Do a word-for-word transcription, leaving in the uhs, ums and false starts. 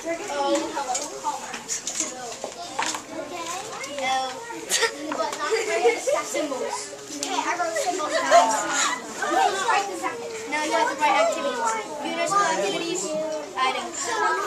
Oh, hello. L. But not symbols. Okay, I wrote symbols down. Okay, just write the second. Now you have to write activities. Universal activities, items.